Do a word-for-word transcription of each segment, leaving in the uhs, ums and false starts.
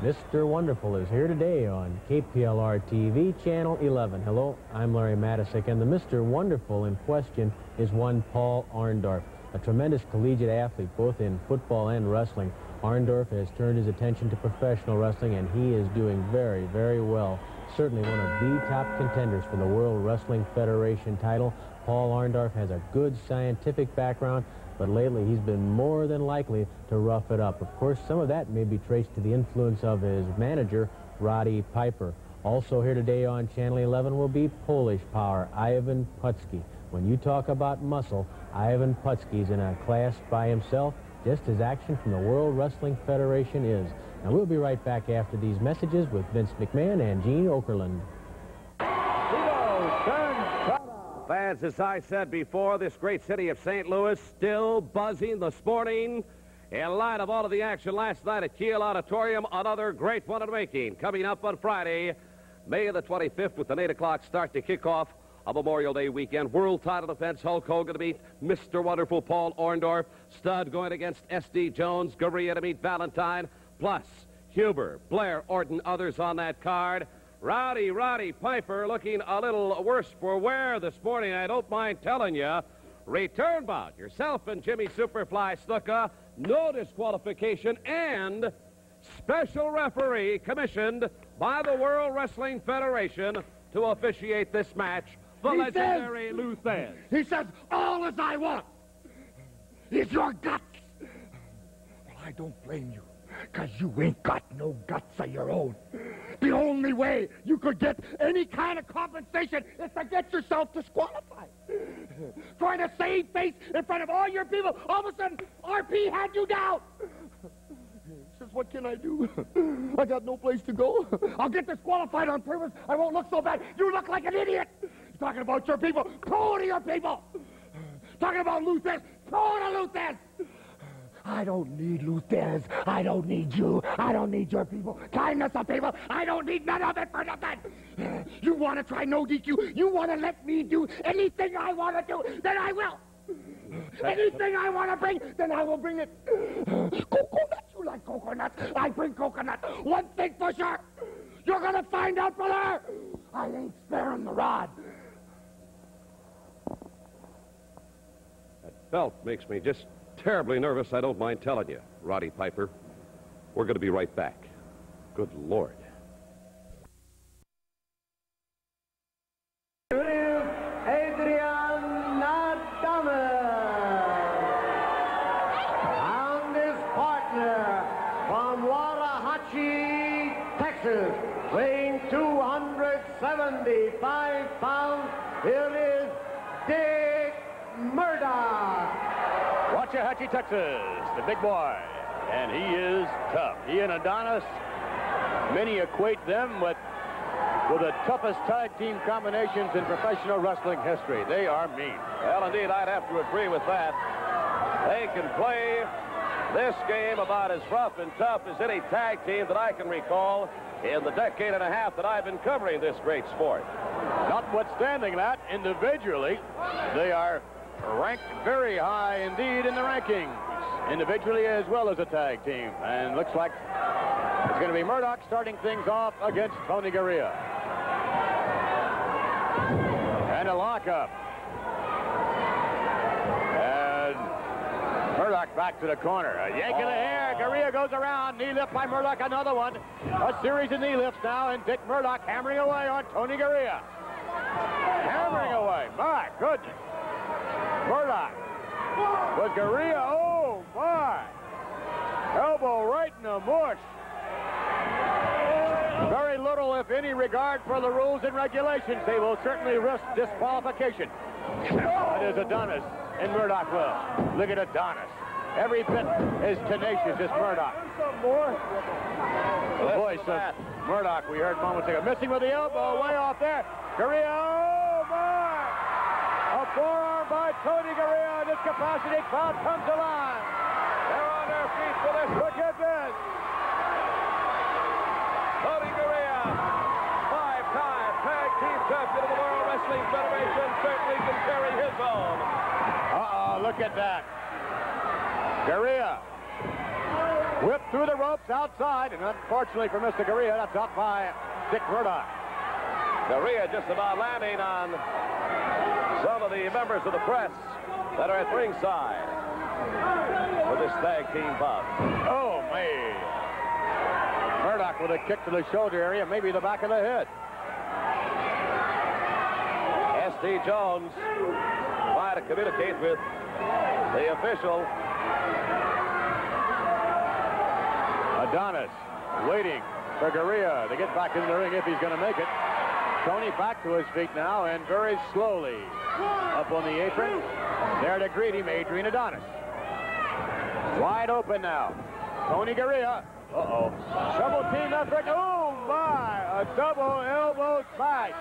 Mister Wonderful is here today on K P L R T V, Channel eleven. Hello, I'm Larry Matysek, and the Mister Wonderful in question is one Paul Orndorff, a tremendous collegiate athlete both in football and wrestling. Orndorff has turned his attention to professional wrestling, and he is doing very, very well. Certainly one of the top contenders for the World Wrestling Federation title. Paul Orndorff has a good scientific background, but lately he's been more than likely to rough it up. Of course, some of that may be traced to the influence of his manager, Roddy Piper. Also here today on Channel eleven will be Polish power, Ivan Putski. When you talk about muscle, Ivan Putski's in a class by himself, just as action from the World Wrestling Federation is. Now, we'll be right back after these messages with Vince McMahon and Gene Okerlund. Fans, as I said before, this great city of Saint Louis still buzzing this morning in light of all of the action last night at Kiel Auditorium. Another great one in making. Coming up on Friday, May the twenty-fifth, with an eight o'clock start to kick off a Memorial Day weekend. World title defense, Hulk Hogan to meet Mister Wonderful Paul Orndorff. Stud going against S D Jones. Garea to meet Valentine. Plus, Huber, Blair, Orton, others on that card. Rowdy Roddy Piper looking a little worse for wear this morning, I don't mind telling you. Return bout, yourself and Jimmy Superfly Snuka, no disqualification, and special referee commissioned by the World Wrestling Federation to officiate this match, the he legendary says, Lou Thesz. He says, all as I want is your guts. Well, I don't blame you, because you ain't got no guts of your own. The only way you could get any kind of compensation is to get yourself disqualified. Trying to save face in front of all your people, all of a sudden, R P had you down. He says, what can I do? I got no place to go. I'll get disqualified on purpose. I won't look so bad. You look like an idiot. Talking about your people, go to your people. Talking about Lou Thesz, go to Lou Thesz. I don't need Lou Thesz. I don't need you. I don't need your people. Kindness of people. I don't need none of it for nothing. You want to try no D Q? You want to let me do anything I want to do? Then I will. Anything I want to bring, then I will bring it. Coconuts. You like coconuts? I bring coconuts. One thing for sure. You're going to find out, brother. I ain't sparing the rod. That belt makes me just terribly nervous, I don't mind telling you, Roddy Piper. We're going to be right back. Good Lord. Adrian Adames. And his partner from Waxahachie, Texas, weighing two hundred seventy-five pounds, here is Dick Murdoch. Waxahachie, Texas, the big boy, and he is tough. He and Adonis, many equate them with, with the toughest tag team combinations in professional wrestling history. They are mean. Well, indeed, I'd have to agree with that. They can play this game about as rough and tough as any tag team that I can recall in the decade and a half that I've been covering this great sport. Notwithstanding that, individually, they are ranked very high indeed in the rankings, individually as well as a tag team. And looks like it's going to be Murdoch starting things off against Tony Garea. And a lockup. And Murdoch back to the corner. A yank of the hair. Garea goes around. Knee lift by Murdoch. Another one. A series of knee lifts now, and Dick Murdoch hammering away on Tony Garea. Hammering away. My goodness. Murdoch with Garea. Oh, my. Elbow right in the mush. Very little, if any, regard for the rules and regulations. They will certainly risk disqualification. That is Adonis, and Murdoch will. Look at Adonis. Every bit as tenacious as Murdoch. The voice of Murdoch we heard moments ago. Missing with the elbow, way off there. Garea, oh, my. A forearm by Tony Garea. This capacity crowd comes alive. They're on their feet for this. Look at this. Tony Garea, five-time tag team champion of the World Wrestling Federation, certainly can carry his own. Uh-oh, look at that. Garea Whipped through the ropes outside, and unfortunately for Mister Garea, that's out by Dick Murdoch. Garea just about landing on some of the members of the press that are at ringside for this tag team bout. Oh, man. Murdoch with a kick to the shoulder area, maybe the back of the head. S D Jones trying to communicate with the official. Adonis waiting for Garea to get back in the ring if he's going to make it. Tony back to his feet now and very slowly up on the apron. There to greet him, Adrian Adonis. Wide open now. Tony Garea. Uh-oh. Double team effort. Oh, my. A double elbow smash.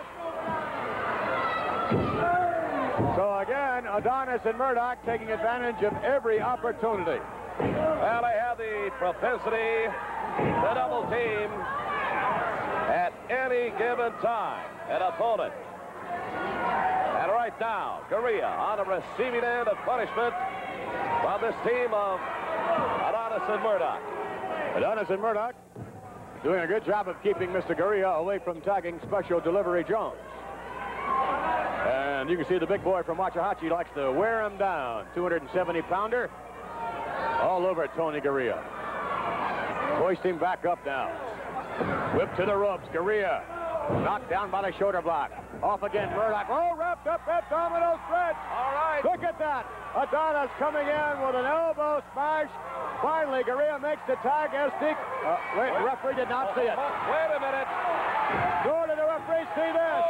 So again, Adonis and Murdoch taking advantage of every opportunity. Well, they have the propensity to double team at any given time an opponent. And right now, Garea on the receiving end of punishment from this team of Adonis and Murdoch. Adonis and Murdoch doing a good job of keeping Mister Garea away from tagging Special Delivery Jones. And you can see the big boy from Waxahachie likes to wear him down. two hundred seventy pounder all over Tony Garea. Hoist him back up now. Whip to the ropes. Garea knocked down by the shoulder block. Off again, Murdoch. Oh, wrapped up abdominal stretch. All right. Look at that. Adonis coming in with an elbow smash. Finally, Garea makes the tag. S D. Uh, wait, the referee did not see it. Wait a minute. Nor did the referee see this.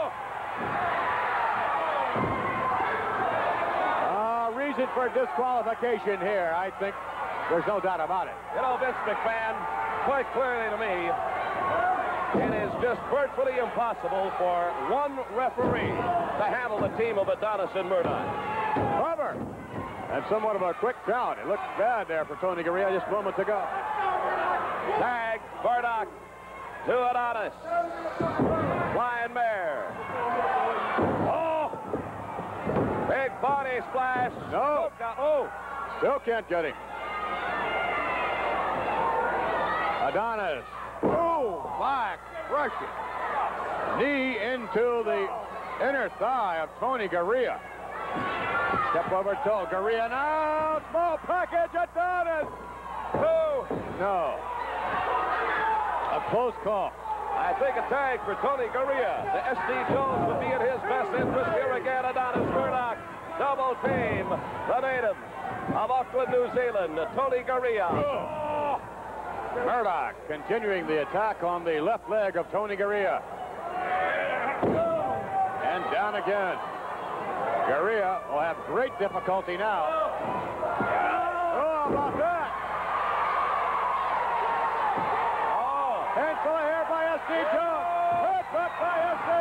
Uh, reason for disqualification here, I think. There's no doubt about it. You know, Vince McMahon, quite clearly to me, it is just virtually impossible for one referee to handle the team of Adonis and Murdoch. However, and somewhat of a quick count. It looked bad there for Tony Garea just moments ago. Tag, Murdoch to Adonis. Flying mare. Oh! Big body splash. No. Oh! Still can't get him. Adonis. Oh, back. Rushing. Knee into the inner thigh of Tony Garea. Step over toe. Garea now. Small package. Adonis. Two. No. A close call. I think a tag for Tony Garea. The S D Jones would be in his best interest here again. Adonis Murdoch. Double team. The native of Auckland, New Zealand, Tony Garea. Oh. Murdoch continuing the attack on the left leg of Tony Garea. And down again. Garea will have great difficulty now. Oh, about that. Oh. Handful of hair by S D Jones. Hurt up by S D.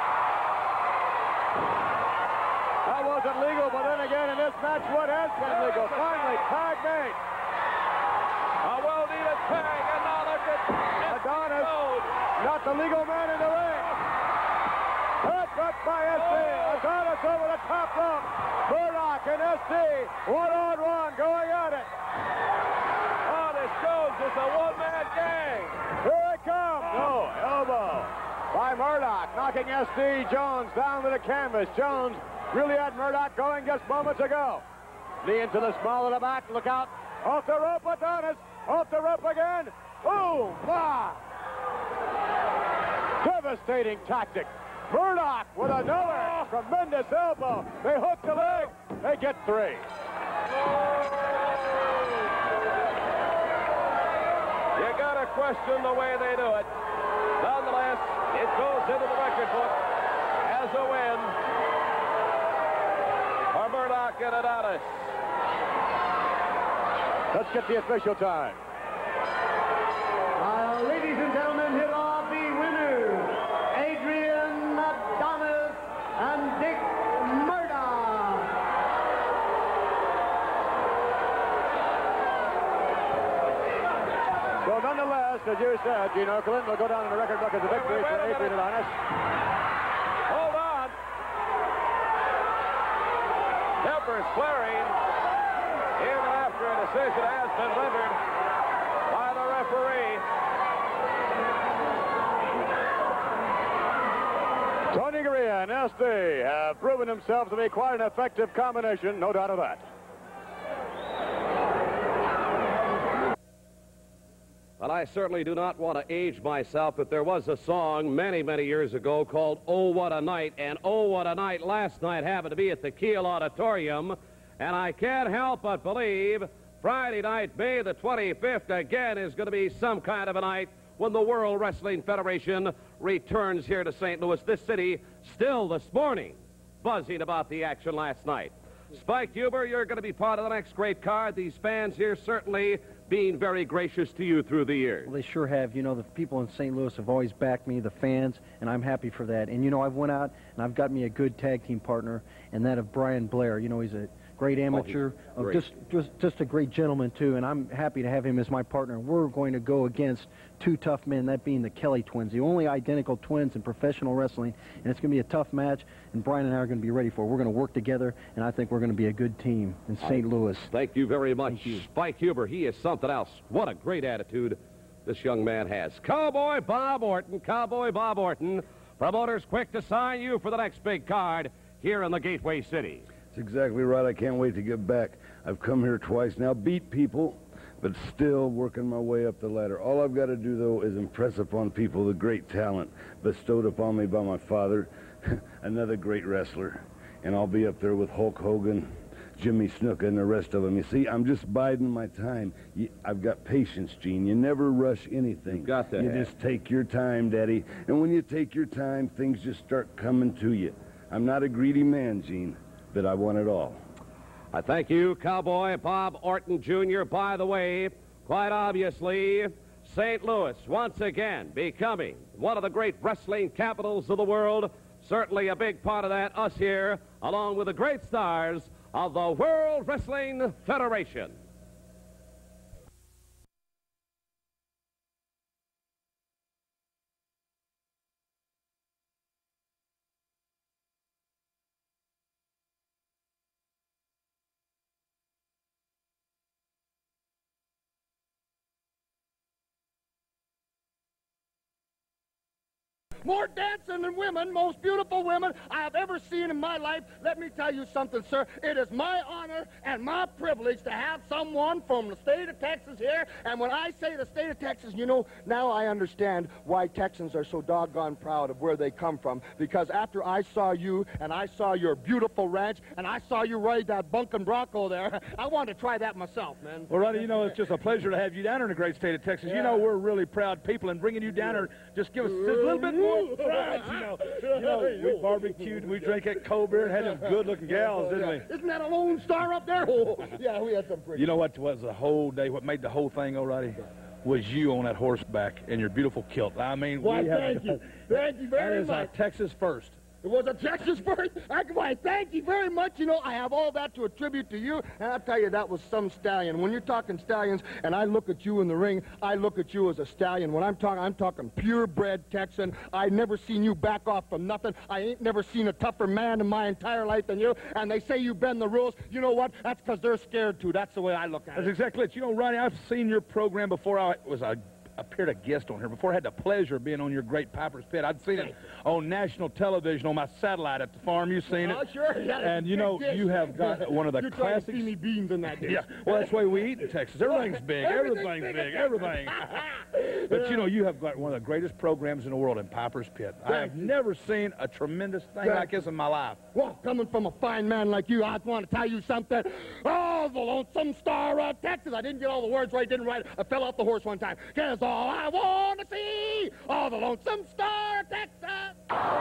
That wasn't legal, but then again in this match, what has been legal? Finally, tag made. A well-needed tag, and now look at Adonis, not the legal man in the ring. Hurt up by S D. Adonis over the top rope. Murdoch and S D, one-on-one, going at it. Oh, this Jones is a one-man gang. Here it comes. No, elbow by Murdoch, knocking S D Jones down to the canvas. Jones really had Murdoch going just moments ago. Knee into the small of the back. Look out. Off the rope, Adonis. Off the rope again. Boom! Ah! Devastating tactic. Murdoch with another tremendous elbow. They hook the leg. They get three. You gotta question the way they do it. Nonetheless, it goes into the record book as a win for Murdoch and Adonis. Let's get the official time. Uh, ladies and gentlemen, here are the winners. Adrian Adonis and Dick Murdoch. So nonetheless, as you said, Gene Okerlund will go down in the record book as a victory for Adrian Adonis. Hold on. Tempers flaring. Even after a decision has been rendered by referee. Tony Garea and Esty have proven themselves to be quite an effective combination, no doubt of that. Well, I certainly do not want to age myself, but there was a song many, many years ago called Oh, What a Night, and Oh, What a Night last night happened to be at the Kiel Auditorium, and I can't help but believe Friday night, May the twenty-fifth, again is going to be some kind of a night when the World Wrestling Federation returns here to Saint Louis. This city still this morning buzzing about the action last night. Spike Huber, you're going to be part of the next great card. These fans here certainly being very gracious to you through the years. Well, they sure have. You know, the people in Saint Louis have always backed me, the fans, and I'm happy for that. And, you know, I've went out and I've got me a good tag team partner, and that of Brian Blair. You know, he's a great amateur, oh, great. just, just just a great gentleman, too, and I'm happy to have him as my partner. We're going to go against two tough men, that being the Kelly twins, the only identical twins in professional wrestling, and it's going to be a tough match, and Brian and I are going to be ready for it. We're going to work together, and I think we're going to be a good team in Saint Louis. Thank you very much, Spike Huber. He is something else. What a great attitude this young man has. Cowboy Bob Orton, Cowboy Bob Orton, promoters quick to sign you for the next big card here in the Gateway City. That's exactly right. I can't wait to get back. I've come here twice now, beat people, but still working my way up the ladder. All I've got to do, though, is impress upon people the great talent bestowed upon me by my father, another great wrestler. And I'll be up there with Hulk Hogan, Jimmy Snuka, and the rest of them. You see, I'm just biding my time. You, I've got patience, Gene. You never rush anything. You've got that. You just take your time, Daddy. And when you take your time, things just start coming to you. I'm not a greedy man, Gene, but I want it all. I thank you, Cowboy Bob Orton, Junior By the way, quite obviously, Saint Louis once again becoming one of the great wrestling capitals of the world. Certainly a big part of that, us here, along with the great stars of the World Wrestling Federation. More dancing than women, most beautiful women I have ever seen in my life. Let me tell you something, sir. It is my honor and my privilege to have someone from the state of Texas here. And when I say the state of Texas, you know, now I understand why Texans are so doggone proud of where they come from. Because after I saw you and I saw your beautiful ranch and I saw you ride that bunkin' Bronco there, I wanted to try that myself, man. Well, Ronnie, you know, it's just a pleasure to have you down here in the great state of Texas. Yeah. You know, we're really proud people, and bringing you down here just give us just a little bit more pride, you know. You know, we barbecued, we drank that cold beer, and had them good-looking gals, didn't we? Isn't that a Lone Star up there? Oh, yeah, we had some pretty. You know what was the whole day, what made the whole thing, O'Reilly? Was you on that horseback in your beautiful kilt. I mean, why, we thank you. Thank you very much. That is our Texas first. It was a Texas first. I, why, thank you very much. You know, I have all that to attribute to you, and I'll tell you, that was some stallion. When you're talking stallions, and I look at you in the ring, I look at you as a stallion. When I'm talking, I'm talking purebred Texan. I never seen you back off from nothing. I ain't never seen a tougher man in my entire life than you, and they say you bend the rules. You know what? That's because they're scared to. That's the way I look at it. That's exactly it. You know, Ronnie, I've seen your program before I was a appeared a guest on here before. I had the pleasure of being on your great Piper's Pit. I'd seen it on national television on my satellite at the farm. You've seen it. Oh, sure. Yeah, and, you know, you have got one of the You're classics. You're trying to see me beans in that dish. Yeah, well, that's the way we eat in Texas. Everything's big. Everything's big. Everything. But, you know, you have got one of the greatest programs in the world in Piper's Pit. I have never seen a tremendous thing like this in my life. Well, coming from a fine man like you, I want to tell you something. Oh, the Lonesome Star of Texas. I didn't get all the words right, didn't write it. I fell off the horse one time. Guess all I want to see, oh, the Lonesome Star of Texas.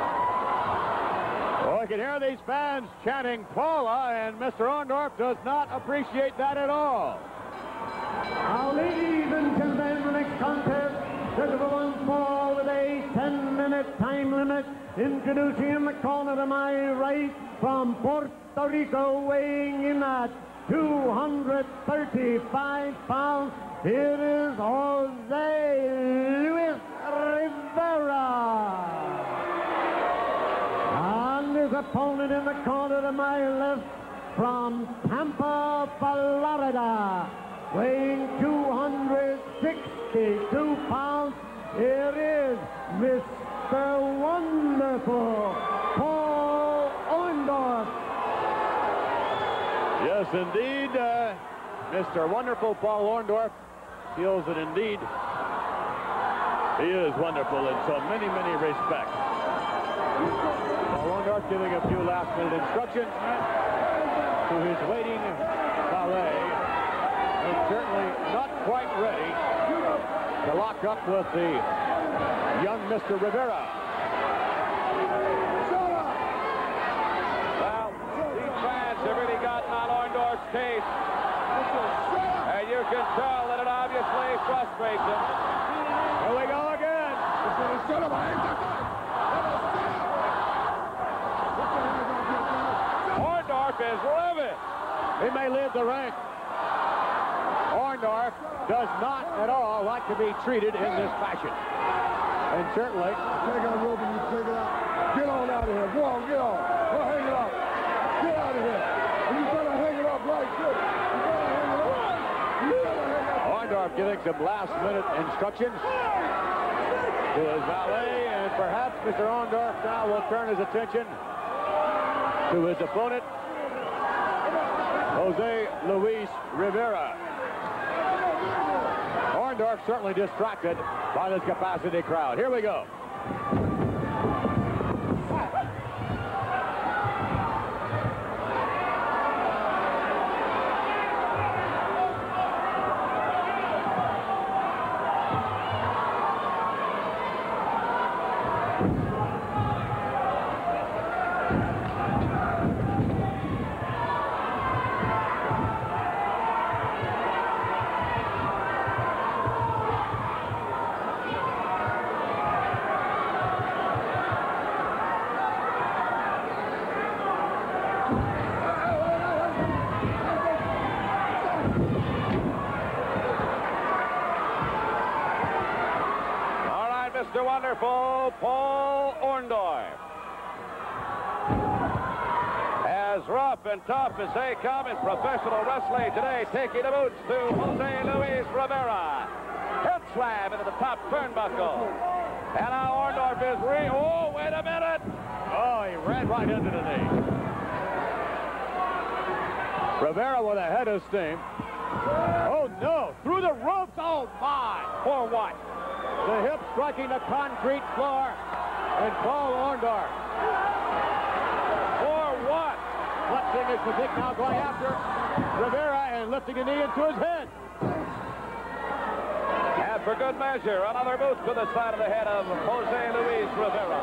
Well, I can hear these fans chanting Paula, and Mister Orndorff does not appreciate that at all. Now, ladies and gentlemen, the next contest, scheduled for one fall with a ten-minute time limit. Introducing in the corner to my right from Puerto Rico, weighing in at two hundred thirty-five pounds, it is Jose Luis Rivera. And his opponent in the corner to my left from Tampa, Florida, weighing two hundred sixty-two pounds, here is Mister Wonderful, Paul Orndorff. Yes, indeed, uh, Mister Wonderful Paul Orndorff feels that indeed he is wonderful in so many, many respects. Paul Orndorff giving a few last-minute instructions to his waiting valet, and certainly not quite ready to lock up with the young Mister Rivera. Well, these fans have really gotten on Orndorff's case, and you can tell that it obviously frustrates him. Here we go again. Orndorff is livid. He may lead the rank. Orndorff does not at all like to be treated in this fashion. And certainly... Take out rope and you take it out. Get on out of here. Go on, get on. Go hang it up. Get out of here. And you better hang it up right quick. You better hang it up. You better hang it up. Orndorff giving some last-minute instructions to his valet, and perhaps Mister Orndorff now will turn his attention to his opponent, Jose Luis Rivera. Orndorff certainly distracted by this capacity crowd. Here we go. Mister Wonderful, Paul Orndorff. As rough and tough as they come in professional wrestling today, taking the boots to Jose Luis Rivera. Hip slam into the top turnbuckle. And now Orndorff is re... Oh, wait a minute. Oh, he ran right into the knee. Rivera with a head of steam. Oh, no. Through the ropes. Oh, my. For what? The hip striking the concrete floor. And Paul Orndorff. For what? Flexing his physique now, going after Rivera and lifting a knee into his head. And for good measure, another boot to the side of the head of Jose Luis Rivera.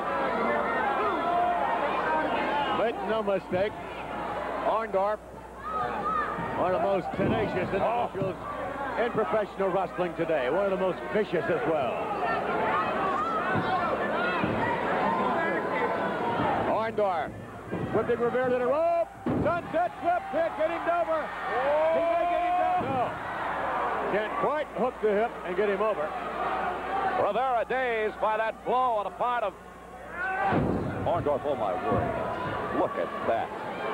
Make no mistake, Orndorff, one of the most tenacious individuals in professional wrestling today. One of the most vicious as well. Orndorff whipping Rivera to the rope. Sunset flip, can't get him over. He may get him down. No. Can't quite hook the hip and get him over. Rivera dazed by that blow on the part of Orndorff. Oh, my word. Look at that.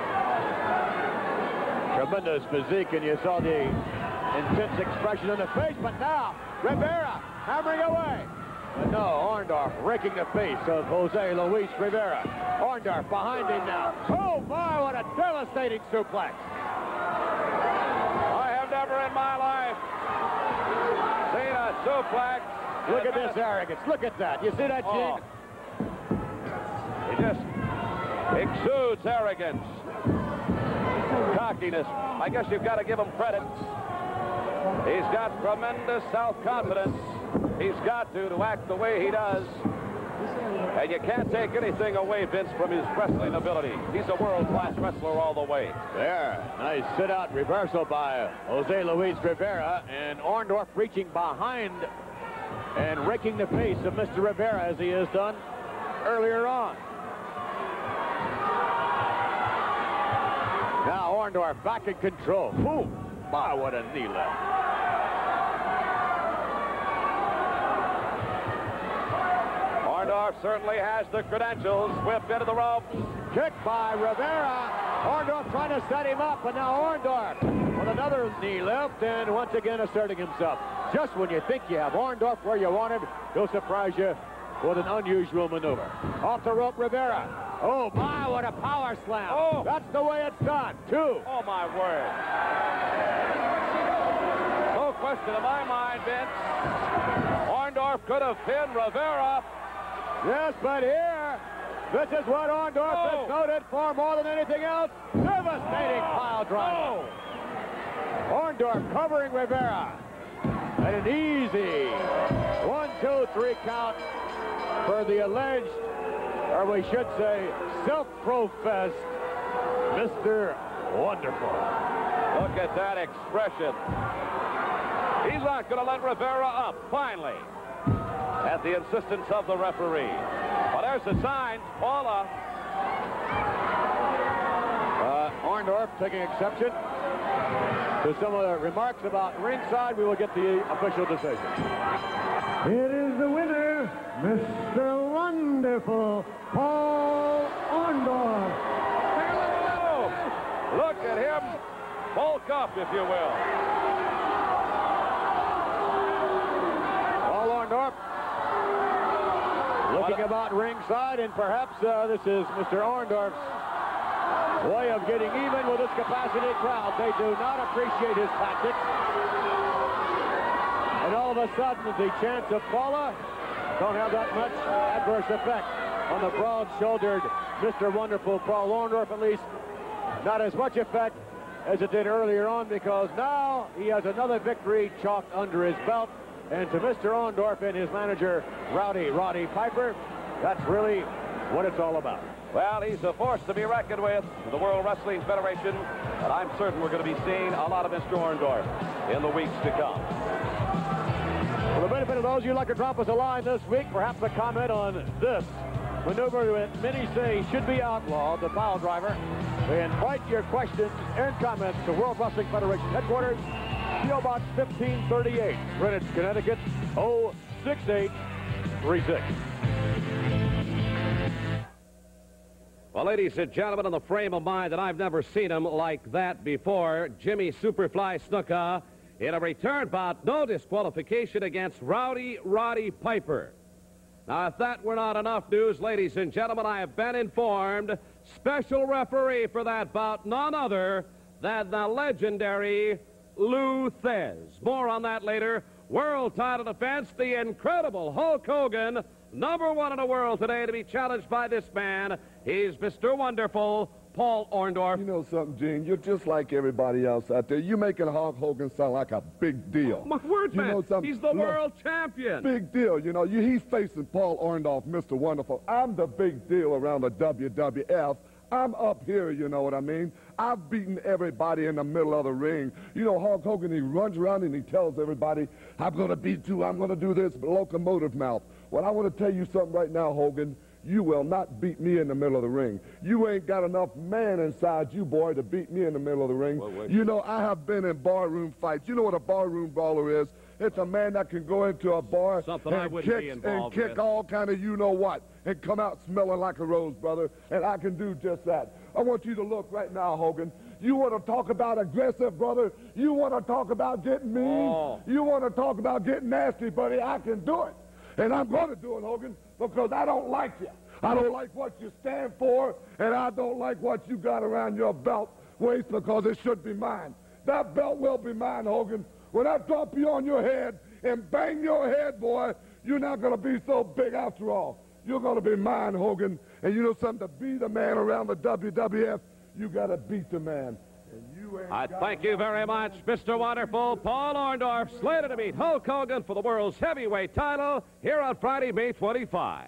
Tremendous physique, and you saw the intense expression in the face, but now Rivera hammering away. But no, Orndorff raking the face of Jose Luis Rivera. Orndorff behind him now. Oh, my, what a devastating suplex. I have never in my life seen a suplex. Look at this arrogance. Look at that. You see that, Gene? Oh. He just exudes arrogance. Cockiness. I guess you've got to give him credit. He's got tremendous self-confidence. He's got to, to act the way he does. And you can't take anything away, Vince, from his wrestling ability. He's a world-class wrestler all the way. There. Nice sit-out reversal by Jose Luis Rivera. And Orndorff reaching behind and raking the face of Mister Rivera as he has done earlier on. Now Orndorff back in control. Ooh, my, what a knee left. Orndorff certainly has the credentials. Whipped into the ropes. Kick by Rivera. Orndorff trying to set him up, and now Orndorff with another knee lift, and once again asserting himself. Just when you think you have Orndorff where you want him, he'll surprise you with an unusual maneuver. Off the rope, Rivera. Oh, my, what a power slam. Oh. That's the way it's done. Two. Oh, my word. No question in my mind, Vince. Orndorff could have pinned Rivera. Yes, but here, this is what Orndorff Oh. is noted for more than anything else. Devastating pile driver. Orndorff covering Rivera. And an easy one, two, three count for the alleged, or we should say, self-professed Mister Wonderful. Look at that expression. He's not going to let Rivera up, finally, at the insistence of the referee. Well, there's the sign. Paula. Uh, Orndorff taking exception to some of the remarks about ringside. We will get the official decision. It is the winner, Mister Wonderful, Paul Orndorff. Oh, look at him bulk up, if you will. Paul Orndorff looking about ringside, and perhaps uh, this is Mister Orndorff's way of getting even with this capacity crowd. They do not appreciate his tactics. And all of a sudden, the chants of Paula don't have that much adverse effect on the broad-shouldered Mister Wonderful Paul Orndorff, at least not as much effect as it did earlier on, because now he has another victory chalked under his belt. And to Mister Orndorff and his manager, Rowdy Roddy Piper, that's really what it's all about. Well, he's a force to be reckoned with in the World Wrestling Federation, and I'm certain we're going to be seeing a lot of Mister Orndorff in the weeks to come. For the benefit of those you'd like to drop us a line this week, perhaps a comment on this maneuver that many say should be outlawed, the pile driver. We invite your questions and comments to World Wrestling Federation headquarters, P O Box fifteen thirty-eight, Greenwich, Connecticut, oh six eight three six. Well, ladies and gentlemen, in the frame of mind that I've never seen him like that before, Jimmy Superfly Snuka in a return bout, no disqualification against Rowdy Roddy Piper. Now, if that were not enough news, ladies and gentlemen, I have been informed special referee for that bout, none other than the legendary Lou Thesz. More on that later. World title defense, the incredible Hulk Hogan, number one in the world today, to be challenged by this man. He's Mister Wonderful, Paul Orndorff. You know something, Gene? You're just like everybody else out there. You're making Hulk Hogan sound like a big deal. My word, you man. Know something? He's the Look, world champion. Big deal. You know, you, he's facing Paul Orndorff, Mister Wonderful. I'm the big deal around the W W F. I'm up here, you know what I mean? I've beaten everybody in the middle of the ring. You know, Hulk Hogan, he runs around and he tells everybody, I'm going to beat you, I'm going to do this, locomotive mouth. Well, I want to tell you something right now, Hogan. You will not beat me in the middle of the ring. You ain't got enough man inside you, boy, to beat me in the middle of the ring. Well, wait. You know, I have been in barroom fights. You know what a barroom brawler is? It's a man that can go into a bar Something I and wouldn't kick, be and involved kick with. all kind of you-know-what and come out smelling like a rose, brother, and I can do just that. I want you to look right now, Hogan. You want to talk about aggressive, brother? You want to talk about getting mean? Oh. You want to talk about getting nasty, buddy? I can do it. And I'm going to do it, Hogan, because I don't like you. I don't like what you stand for, and I don't like what you got around your belt waist, because it should be mine. That belt will be mine, Hogan. When I drop you on your head and bang your head, boy, you're not going to be so big after all. You're going to be mine, Hogan. And you know something? To be the man around the W W F, you got to beat the man. And you ain't I got thank you very much, Mister Wonderful. Paul Orndorff, slated to meet Hulk Hogan for the world's heavyweight title here on Friday, May twenty-fifth.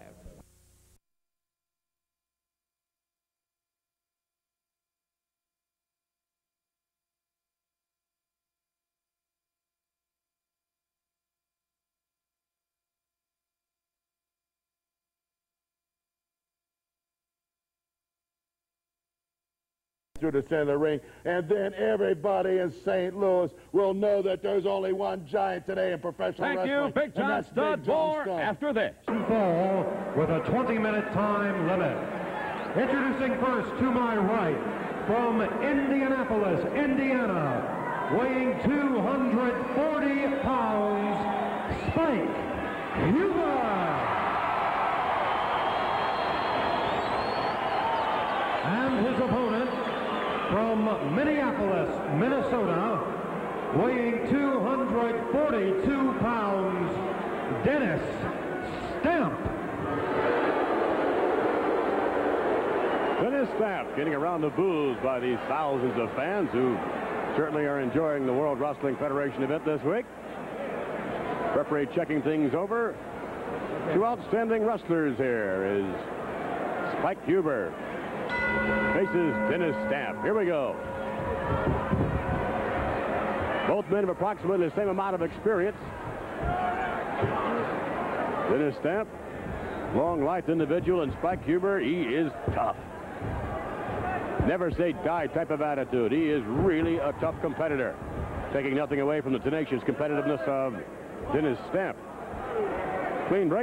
through the center of the ring, and then everybody in Saint Louis will know that there's only one giant today in professional Thank wrestling. you, Big and John that's Studd. Big John More Studd. after this. Fall with a twenty minute time limit. Introducing first to my right, from Indianapolis, Indiana, weighing two hundred forty pounds, Spike Huber. And his opponent from Minneapolis, Minnesota, weighing two hundred forty-two pounds, Dennis Stamp. Dennis Stamp getting around the boos by these thousands of fans who certainly are enjoying the World Wrestling Federation event this week. Referee checking things over. Two outstanding wrestlers here is Spike Huber faces Dennis Stamp. Here we go. Both men have approximately the same amount of experience. Dennis Stamp, long-life individual, and Spike Huber, he is tough. Never say die type of attitude. He is really a tough competitor, taking nothing away from the tenacious competitiveness of Dennis Stamp. Clean break.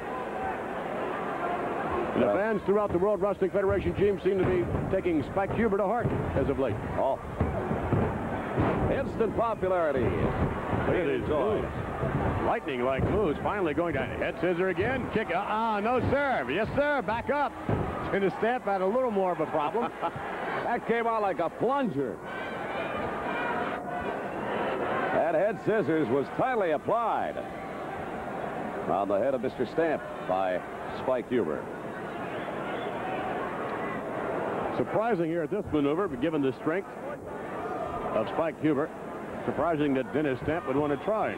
And the fans throughout the World Wrestling Federation team seem to be taking Spike Huber to heart as of late. Oh. Instant popularity. Look at these moves. Lightning-like moves. Finally going to head scissor again. Kick. Ah, uh, no serve. Yes, sir. Back up. Dennis Stamp had a little more of a problem. That came out like a plunger. That head scissors was tightly applied on the head of Mister Stamp by Spike Huber. Surprising here at this maneuver, but given the strength of Spike Huber, surprising that Dennis Stamp would want to try.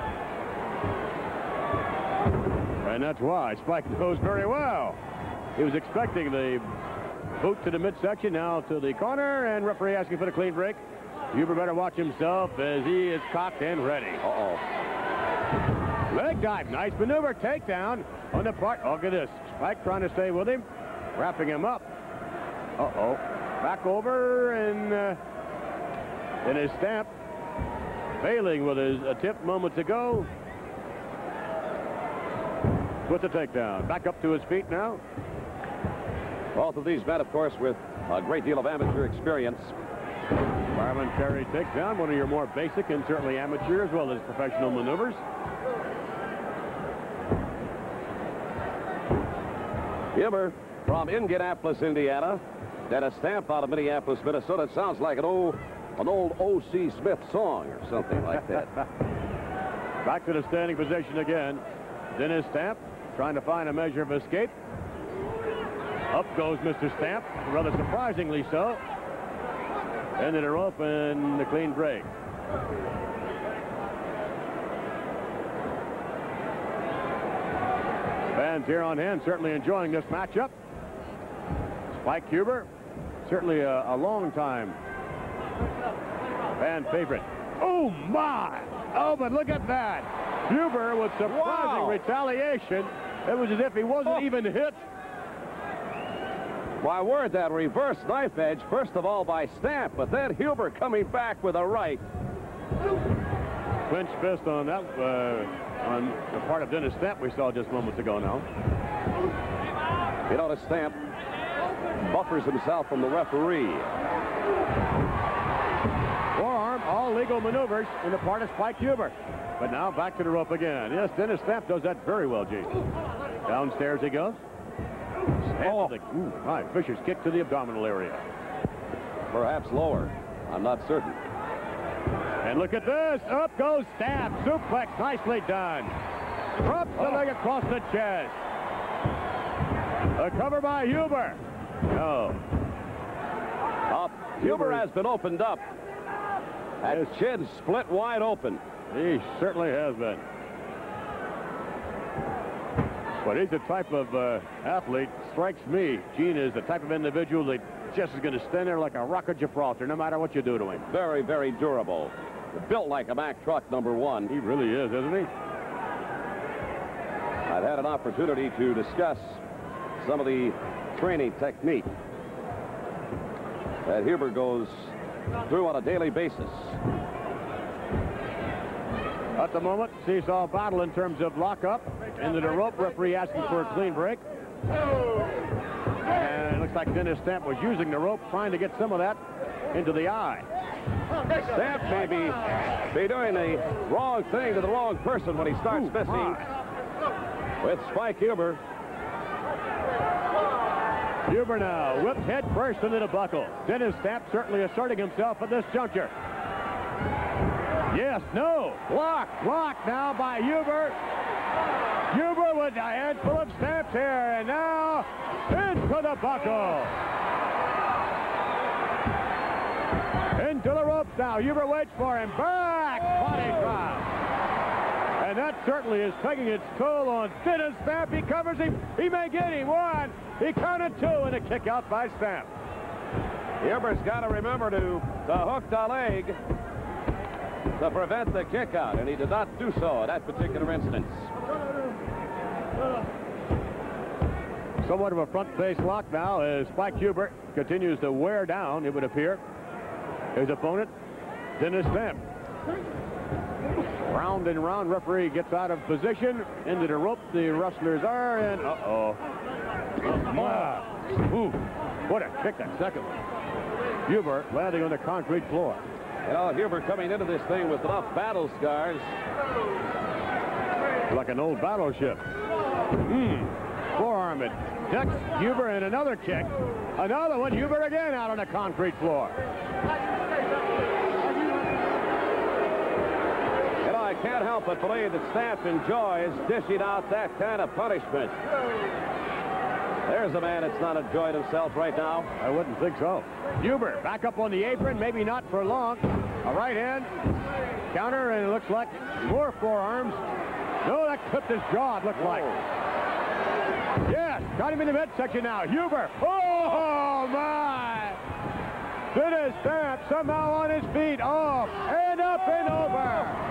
And that's why Spike knows very well. He was expecting the boot to the midsection, now to the corner, and referee asking for the clean break. Huber better watch himself as he is cocked and ready. Uh-oh. Leg dive, nice maneuver, takedown on the part. Look at this. Spike trying to stay with him, wrapping him up. Uh-oh. Back over, and uh, in his Stamp, failing with his attempt moments ago. With the takedown. Back up to his feet now. Both of these men, of course, with a great deal of amateur experience. Parliamentary takedown, one of your more basic and certainly amateur as well as professional maneuvers. Huber from Indianapolis, Indiana. Dennis Stamp out of Minneapolis, Minnesota. It sounds like an old, an old O C Smith song or something like that. Back to the standing position again. Dennis Stamp trying to find a measure of escape. Up goes Mister Stamp, rather surprisingly so. Into the rope and the clean break. Fans here on hand certainly enjoying this matchup. Spike Huber, certainly a, a long time fan favorite. Oh my! Oh, but look at that! Huber with surprising wow. retaliation. It was as if he wasn't oh. even hit. My word, that reverse knife edge, first of all by Stamp, but then Huber coming back with a right. Clinch fist on that, uh, on the part of Dennis Stamp we saw just moments ago now. You notice Stamp buffers himself from the referee. Forearm, all legal maneuvers on the part of Spike Huber. But now back to the rope again. Yes, Dennis Stamp does that very well, Gene. Downstairs he goes. Oh, the, ooh, right, Fisher's kick to the abdominal area. Perhaps lower. I'm not certain. And look at this. Up goes Stamp. Suplex, nicely done. Drops the leg across the chest. A cover by Huber. No. Up. Huber has been opened up. That chin split wide open. He certainly has been. But he's the type of uh, athlete, strikes me, Gene, is the type of individual that just is going to stand there like a rock of Gibraltar, no matter what you do to him. Very, very durable. Built like a Mack truck, number one. He really is, isn't he? I've had an opportunity to discuss some of the training technique that Huber goes through on a daily basis. At the moment, seesaw battle in terms of lockup. Into the rope, referee asking for a clean break. And it looks Looks like Dennis Stamp was using the rope, trying to get some of that into the eye. Stamp may be, be doing the wrong thing to the wrong person when he starts Ooh, missing my. with Spike Huber. Huber now whipped head first into the buckle. Dennis Stamp certainly asserting himself at this juncture. Yes, no. Block. Block now by Huber. Huber with a handful of stamps here, and now into the buckle. Into the ropes now. Huber waits for him. Back. Body drop. And that certainly is taking its toll on Dennis Stamp. He covers him. He may get him. One. He counted two, and a kick out by Stamp. Huber's got to remember to, to hook the leg to prevent the kick out, and he did not do so in that particular instance. Somewhat of a front-face lock now as Spike Huber continues to wear down, it would appear, his opponent, Dennis Stamp. Round and round, referee gets out of position. Into the rope the wrestlers are, and uh-oh. Wow. Ooh, what a kick, that second one. Huber landing on the concrete floor. You know, Huber coming into this thing with enough battle scars. Like an old battleship. Hmm. Forearm it. Ducks Huber, and another kick. Another one. Huber again out on the concrete floor. You know, I can't help but believe that Stamp enjoys dishing out that kind of punishment. There's a man that's not enjoyed himself right now. I wouldn't think so. Huber back up on the apron, maybe not for long. A right hand counter, and it looks like more forearms. No, that clipped his jaw, it looked like. Yes, got him in the midsection now. Huber. Oh, my. Dennis Stamp somehow on his feet. Off and up and over.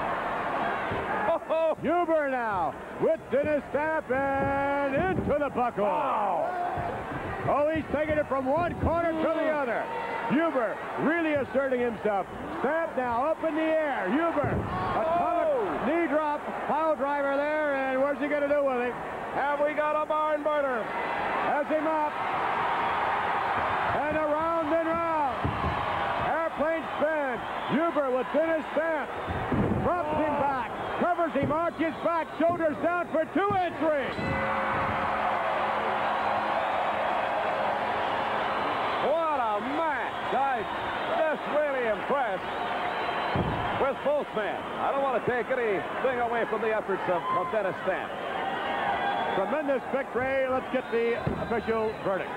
Oh, Huber now with Dennis Stamp and into the buckle. Wow. Oh, he's taking it from one corner to the other. Huber really asserting himself. Stamp now up in the air. Huber, atomic knee drop, pile driver there, and where's he going to do with it? Have we got a barn burner? Has him up. And around and round. Airplane spin. Huber with Dennis Stamp. Drops him back. Covers him, arches back, shoulders down for two and three. What a match. I'm just really impressed with both men. I don't want to take anything away from the efforts of, of Dennis Stamp. Tremendous victory. Let's get the official verdict.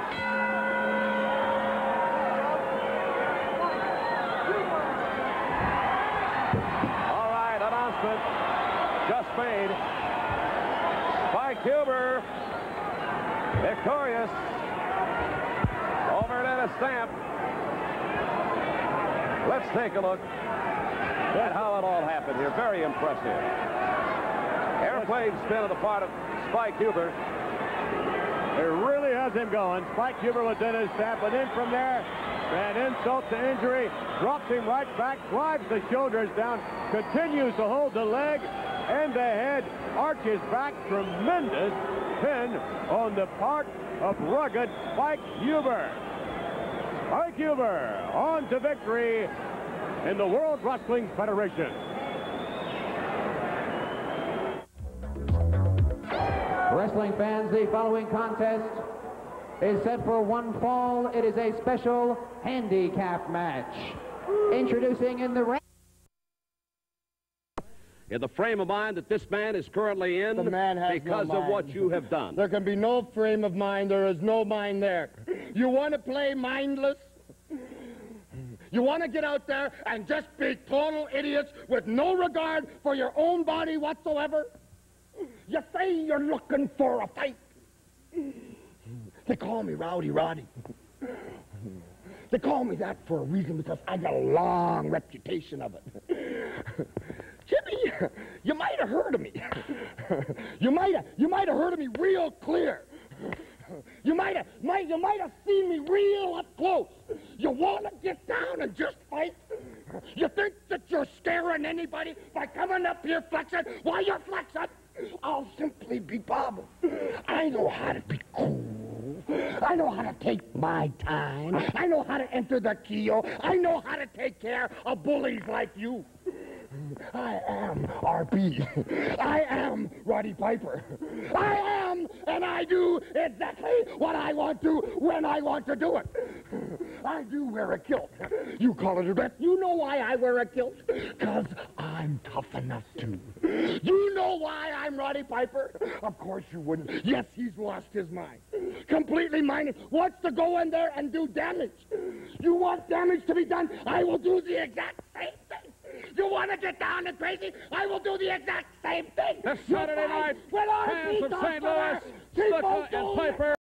All right, announcement just made. Spike Huber victorious over Dennis Stamp. Let's take a look at how it all happened here. Very impressive. Airplane spin on the part of Spike Huber. It really has him going. Spike Huber with Dennis Stamp, and then from there, an insult to injury, drops him right back, drives the shoulders down, continues to hold the leg and the head, arches back. Tremendous pin on the part of rugged Spike Huber. Spike Huber on to victory in the World Wrestling Federation. Wrestling fans, the following contest is set for one fall. It is a special handicap match. Introducing in the ring. In the frame of mind that this man is currently in The man has because no of what mind. you have done. There can be no frame of mind. There is no mind there. You want to play mindless? You want to get out there and just be total idiots with no regard for your own body whatsoever? You say you're looking for a fight. They call me Rowdy Roddy. They call me that for a reason, because I got a long reputation of it. Jimmy, you might have heard of me. You might have you might have heard of me real clear. You might have might you might have seen me real up close. You want to get down and just fight? You think that you're scaring anybody by coming up here flexing? While you're flexing, I'll simply be Bob. I know how to be cool. I know how to take my time. I know how to enter the keel. I know how to take care of bullies like you. I am R P. I am Roddy Piper. I am, and I do exactly what I want to when I want to do it. I do wear a kilt. You call it a dress. You know why I wear a kilt? Because I'm tough enough to. You know why I'm Roddy Piper? Of course you wouldn't. Yes, he's lost his mind. Completely minded. Wants to go in there and do damage. You want damage to be done? I will do the exact same thing. You want to get down and crazy? I will do the exact same thing. This Saturday night, fans of Saint Louis, Slicka and Piper.